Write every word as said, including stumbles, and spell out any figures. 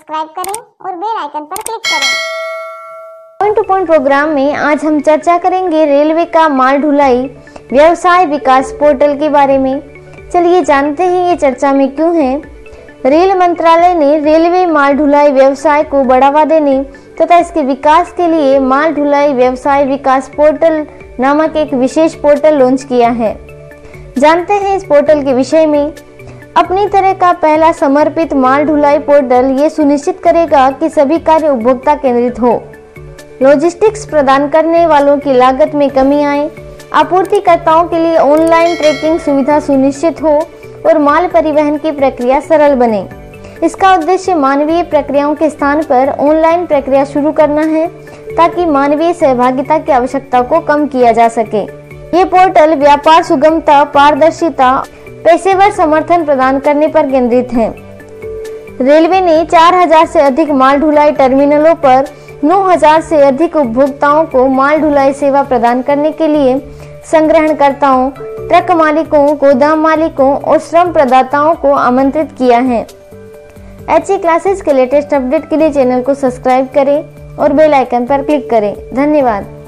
Subscribe करें और bell icon पर क्लिक करें। पॉइंट टू पॉइंट प्रोग्राम में आज हम चर्चा करेंगे रेलवे का माल ढुलाई व्यवसाय विकास पोर्टल के बारे में। चलिए जानते हैं ये चर्चा में क्यों है। रेल मंत्रालय ने रेलवे माल ढुलाई व्यवसाय को बढ़ावा देने तथा इसके विकास के लिए माल ढुलाई व्यवसाय विकास पोर्टल नामक एक विशेष पोर्टल लॉन्च किया है। जानते हैं इस पोर्टल के विषय में। अपनी तरह का पहला समर्पित माल ढुलाई पोर्टल ये सुनिश्चित करेगा कि सभी कार्य उपभोक्ता केंद्रित हो, लॉजिस्टिक्स प्रदान करने वालों की लागत में कमी आए, आपूर्तिकर्ताओं के लिए ऑनलाइन ट्रैकिंग सुविधा सुनिश्चित हो और माल परिवहन की प्रक्रिया सरल बने। इसका उद्देश्य मानवीय प्रक्रियाओं के स्थान पर ऑनलाइन प्रक्रिया शुरू करना है ताकि मानवीय सहभागिता की आवश्यकता को कम किया जा सके। ये पोर्टल व्यापार सुगमता, पारदर्शिता, पेशेवर समर्थन प्रदान करने पर केंद्रित है। रेलवे ने चार हज़ार से अधिक माल ढुलाई टर्मिनलों पर नौ हज़ार से अधिक उपभोक्ताओं को माल ढुलाई सेवा प्रदान करने के लिए संग्रहणकर्ताओं, ट्रक मालिकों, गोदाम मालिकों और श्रम प्रदाताओं को आमंत्रित किया है। एचई क्लासेस के लेटेस्ट अपडेट के लिए चैनल को सब्सक्राइब करें और बेल आइकन पर क्लिक करें। धन्यवाद।